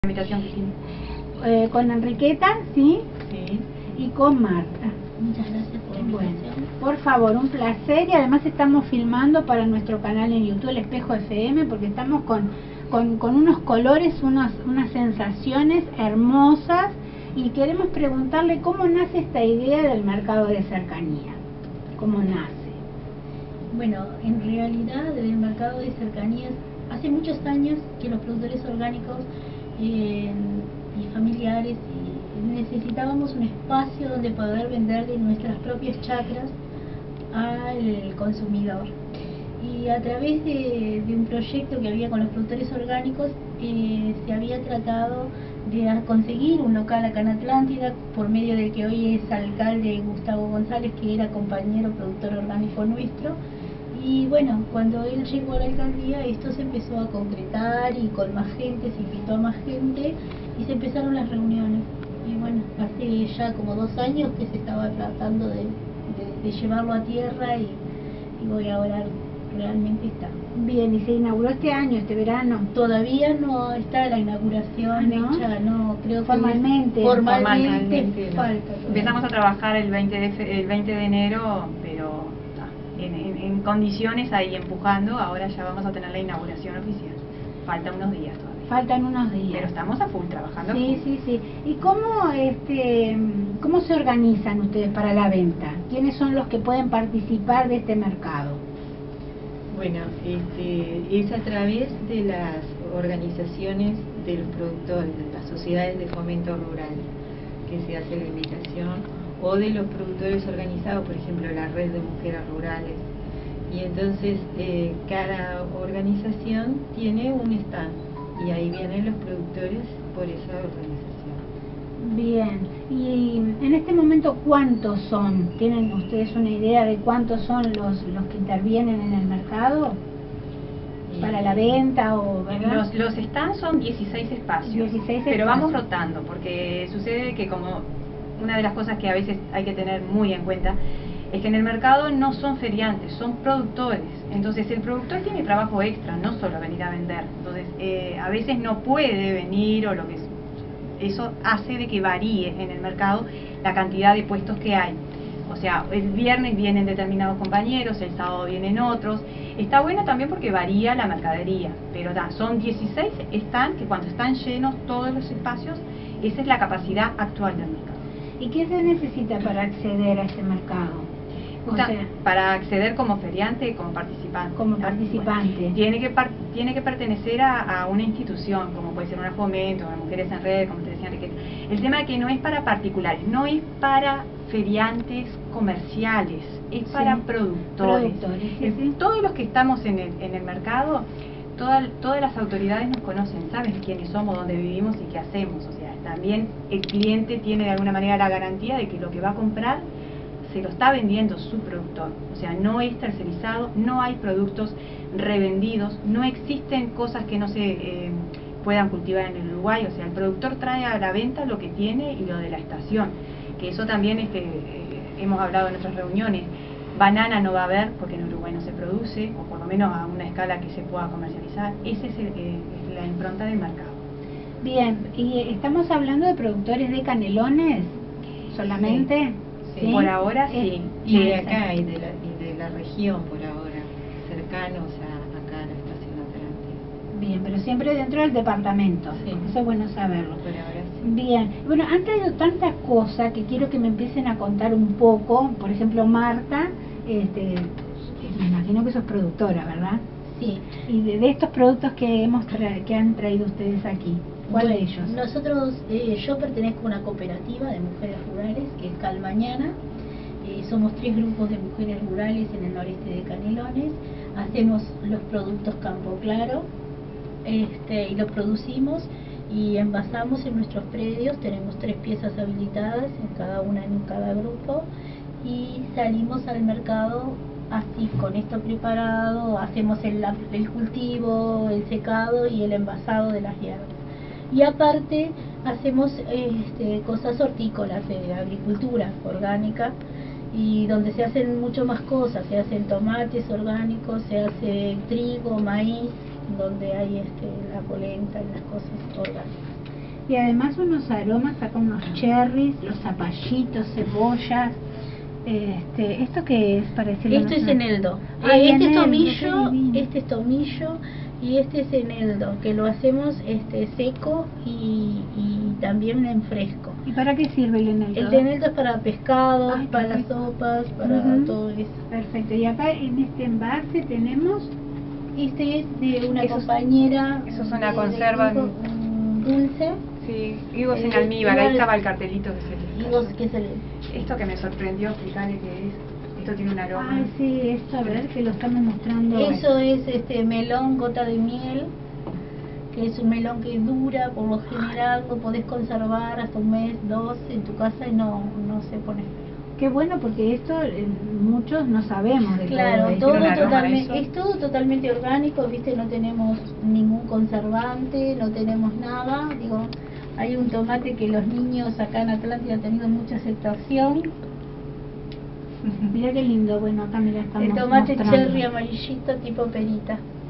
invitación, Cristina. Con Enriqueta, ¿sí? Sí. Y con Marta. Muchas gracias por la invitación. Por favor, un placer. Y además estamos filmando para nuestro canal en YouTube, El Espejo FM, porque estamos con unos colores, unas sensaciones hermosas. Y queremos preguntarle cómo nace esta idea del mercado de cercanía. ¿Cómo nace? Bueno, en realidad el mercado de cercanías, hace muchos años que los productores orgánicos y familiares necesitábamos un espacio donde poder venderle nuestras propias chacras al consumidor. Y a través de un proyecto que había con los productores orgánicos, se había tratado de conseguir un local acá en Atlántida, por medio de que hoy es alcalde Gustavo González, que era compañero productor orgánico nuestro. Y bueno, cuando él llegó a la alcaldía, esto se empezó a concretar y con más gente, se invitó a más gente y se empezaron las reuniones. Y bueno, hace ya como 2 años que se estaba tratando de llevarlo a tierra y voy a orar, realmente está. Bien, y se inauguró este año, este verano. Todavía no está la inauguración hecha, no creo que formalmente falta. Empezamos a trabajar el 20 de enero, pero en condiciones ahí empujando. Ahora ya vamos a tener la inauguración oficial. Faltan unos días todavía. Faltan unos días. Pero estamos a full trabajando. Sí. ¿Y cómo se organizan ustedes para la venta? ¿Quiénes son los que pueden participar de este mercado? Bueno, es a través de las organizaciones de los productores, de las sociedades de fomento rural, que se hace la invitación, o de los productores organizados, por ejemplo, la red de mujeres rurales. Y entonces cada organización tiene un stand, y ahí vienen los productores por esa organización. Bien, y en este momento, ¿cuántos son? ¿Tienen ustedes una idea de cuántos son los que intervienen en el mercado? Para la venta o ¿verdad? Los stands son 16 espacios, 16 pero espacios. vamos rotando, porque sucede que, como una de las cosas que a veces hay que tener muy en cuenta, es que en el mercado no son feriantes, son productores. Entonces el productor tiene trabajo extra, no solo venir a vender. Entonces a veces no puede venir, o lo que eso hace de que varíe en el mercado la cantidad de puestos que hay. O sea, el viernes vienen determinados compañeros, el sábado vienen otros. Está bueno también porque varía la mercadería, pero son 16 stands que, cuando están llenos todos los espacios, esa es la capacidad actual del mercado. ¿Y qué se necesita para acceder a este mercado? Para acceder como feriante, como participante. Como participante. Tiene que pertenecer a una institución, como puede ser una Fomento, una Mujeres en Red, como te decía Enriqueta. El tema es que no es para particulares, no es para feriantes comerciales, es para productores. Sí. Todos los que estamos en el mercado, todas las autoridades nos conocen, saben quiénes somos, dónde vivimos y qué hacemos. O sea, también el cliente tiene de alguna manera la garantía de que lo que va a comprar se lo está vendiendo su productor. O sea, no es tercerizado, no hay productos revendidos, no existen cosas que no se puedan cultivar en el Uruguay. O sea, el productor trae a la venta lo que tiene y lo de la estación, que eso también hemos hablado en nuestras reuniones. Banana no va a haber porque en Uruguay no se produce, o por lo menos a una escala que se pueda comercializar. Esa es la impronta del mercado. Bien, y estamos hablando de productores de canelones solamente. Sí. Por ahora sí. Y de acá y de la región, por ahora, cercanos acá a la estación Atlántida. Bien, pero siempre dentro del departamento. Sí. Eso es bueno saberlo. Por ahora sí. Bien, bueno, han traído tantas cosas que quiero que me empiecen a contar un poco. Por ejemplo, Marta, me imagino que sos productora, ¿verdad? Sí. Y de estos productos que han traído ustedes aquí, ¿cuál de ellos? Nosotros, yo pertenezco a una cooperativa de mujeres rurales que es Calmañana. Somos 3 grupos de mujeres rurales en el noreste de Canelones. Hacemos los productos Campo Claro, y los producimos y envasamos en nuestros predios. Tenemos 3 piezas habilitadas, en cada grupo, y salimos al mercado así, con esto preparado. Hacemos el cultivo, el secado y el envasado de las hierbas. Y aparte hacemos cosas hortícolas, de agricultura orgánica, y donde se hacen mucho más cosas. Se hacen tomates orgánicos, se hace trigo, maíz, donde hay la polenta y las cosas orgánicas. Y además unos aromas, saca unos cherries, los zapallitos, cebollas. ¿Esto qué es para decirlo? Esto es eneldo. Ay, Este es eneldo, tomillo, qué divino. este es tomillo y este es eneldo, que lo hacemos seco y también en fresco. ¿Y para qué sirve el eneldo? El eneldo es para pescados, Ay, qué para las rico. sopas, para Ujú. todo eso. Perfecto. Y acá en este envase tenemos... Este es de una Eso es- compañera. eso es una de conserva higos, dulce. Sí, higos en Eh, almíbar, ahí igual- estaba el cartelito que se les Higos cayó. que se le... Esto que me sorprendió, explicarle qué es. Esto tiene un aroma. Ay, sí, esto, a ver, que lo estamos mostrando. Eso es melón gota de miel, que es un melón que dura, por lo general lo podés conservar hasta un mes, 2 en tu casa y no se pone feo. Qué bueno, porque esto muchos no sabemos de Claro, todo esto. todo Tiene un aroma totalmente, eso. es todo totalmente orgánico, viste, no tenemos ningún conservante, no tenemos nada, digo, hay un tomate que los niños acá en Atlántida han tenido mucha aceptación, Mira qué lindo, bueno, acá mira, estamos el tomate mostrando. cherry amarillito tipo perita.